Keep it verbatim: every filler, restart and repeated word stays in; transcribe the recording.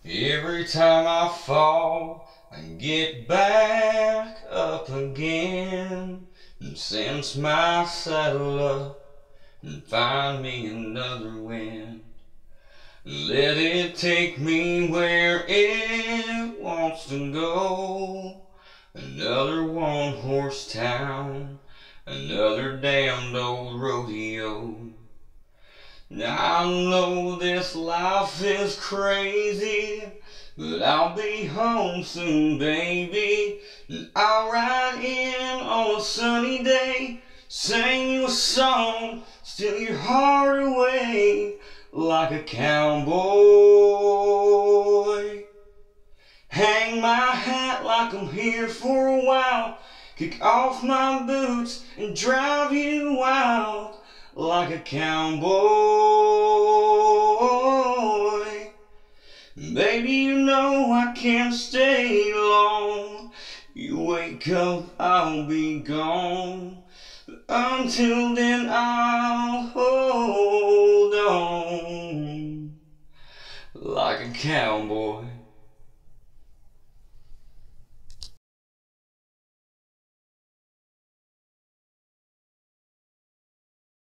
Every time I fall, I get back up again and sense my saddle up and find me another wind. Let it take me where it wants to go. Another one-horse town, another damned old rodeo. Now I know this life is crazy, but I'll be home soon, baby. And I'll ride in on a sunny day, sing you a song, steal your heart away like a cowboy. Hang my hat like I'm here for a while, kick off my boots and drive you wild like a cowboy. Baby, you know I can't stay long. You wake up, I'll be gone. But until then, I'll hold on like a cowboy.